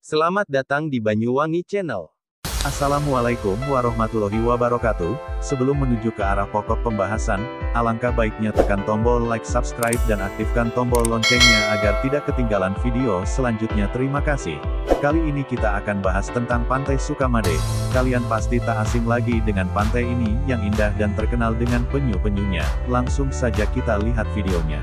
Selamat datang di Banyuwangi Channel. Assalamualaikum warahmatullahi wabarakatuh. Sebelum menuju ke arah pokok pembahasan, alangkah baiknya tekan tombol like, subscribe, dan aktifkan tombol loncengnya agar tidak ketinggalan video selanjutnya. Terima kasih. Kali ini kita akan bahas tentang Pantai Sukamade. Kalian pasti tak asing lagi dengan pantai ini yang indah dan terkenal dengan penyu-penyunya. Langsung saja kita lihat videonya.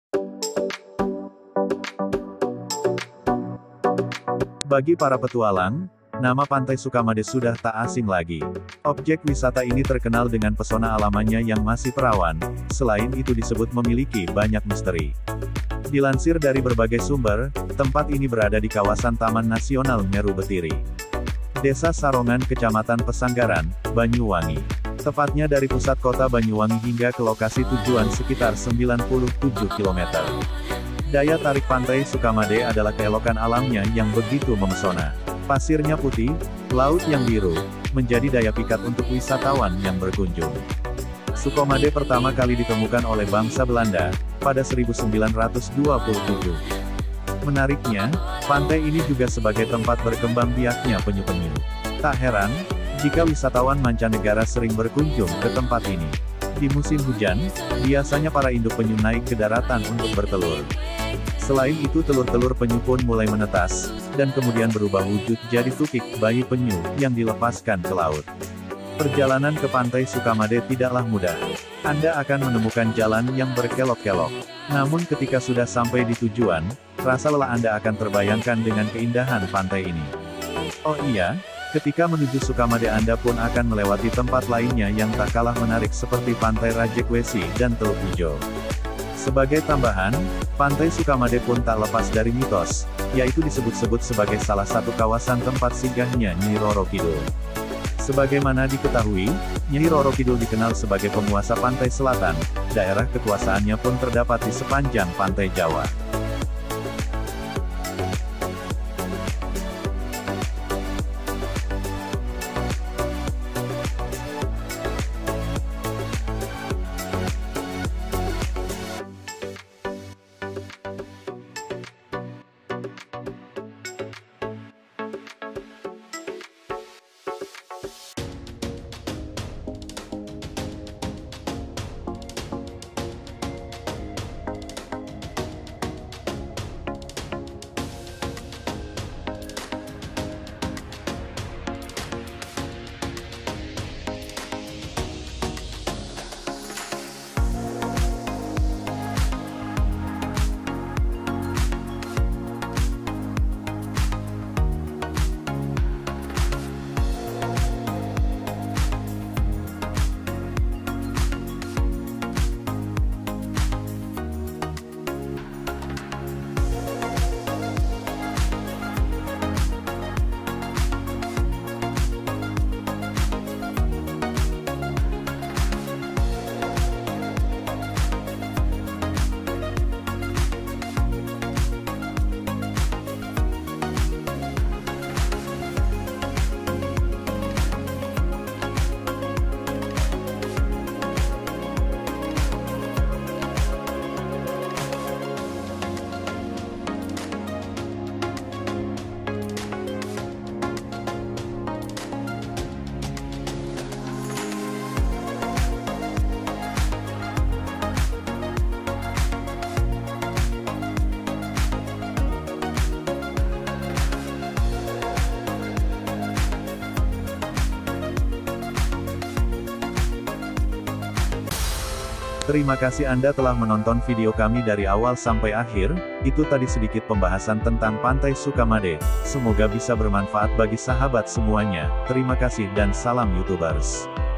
Bagi para petualang, nama Pantai Sukamade sudah tak asing lagi. Objek wisata ini terkenal dengan pesona alamnya yang masih perawan, selain itu disebut memiliki banyak misteri. Dilansir dari berbagai sumber, tempat ini berada di kawasan Taman Nasional Meru Betiri, Desa Sarongan, Kecamatan Pesanggaran, Banyuwangi. Tepatnya dari pusat kota Banyuwangi hingga ke lokasi tujuan sekitar 97 km. Daya tarik Pantai Sukamade adalah keelokan alamnya yang begitu memesona. Pasirnya putih, laut yang biru, menjadi daya pikat untuk wisatawan yang berkunjung. Sukamade pertama kali ditemukan oleh bangsa Belanda, pada 1927. Menariknya, pantai ini juga sebagai tempat berkembang biaknya penyu-penyu. Tak heran, jika wisatawan mancanegara sering berkunjung ke tempat ini. Di musim hujan, biasanya para induk penyu naik ke daratan untuk bertelur. Selain itu telur-telur penyu pun mulai menetas, dan kemudian berubah wujud jadi tukik bayi penyu yang dilepaskan ke laut. Perjalanan ke Pantai Sukamade tidaklah mudah. Anda akan menemukan jalan yang berkelok-kelok. Namun ketika sudah sampai di tujuan, rasa lelah Anda akan terbayangkan dengan keindahan pantai ini. Oh iya, ketika menuju Sukamade Anda pun akan melewati tempat lainnya yang tak kalah menarik seperti Pantai Rajekwesi dan Teluk Ijo. Sebagai tambahan, Pantai Sukamade pun tak lepas dari mitos, yaitu disebut-sebut sebagai salah satu kawasan tempat singgahnya Nyai Roro Kidul. Sebagaimana diketahui, Nyai Roro Kidul dikenal sebagai penguasa pantai selatan, daerah kekuasaannya pun terdapat di sepanjang pantai Jawa. Terima kasih Anda telah menonton video kami dari awal sampai akhir. Itu tadi sedikit pembahasan tentang Pantai Sukamade. Semoga bisa bermanfaat bagi sahabat semuanya. Terima kasih dan salam YouTubers.